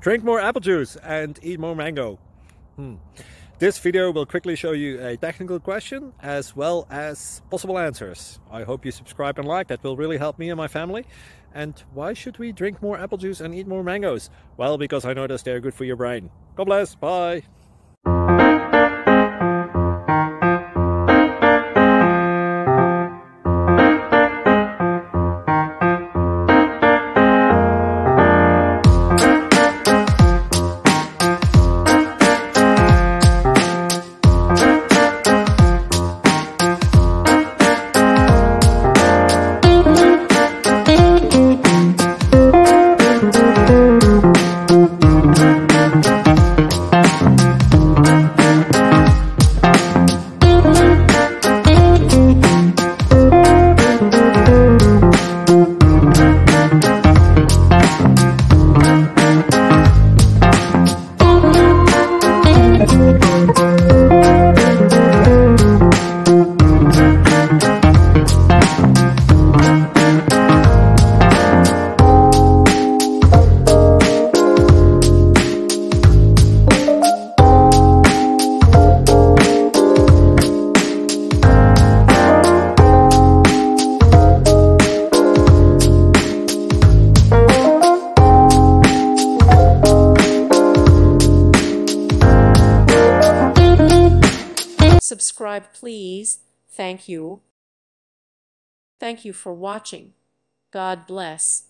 Drink more apple juice and eat more mango. This video will quickly show you a technical question as well as possible answers. I hope you subscribe and like, that will really help me and my family. And why should we drink more apple juice and eat more mangoes? Well, because I noticed they're good for your brain. God bless, bye! Subscribe, please. Thank you. Thank you for watching. God bless.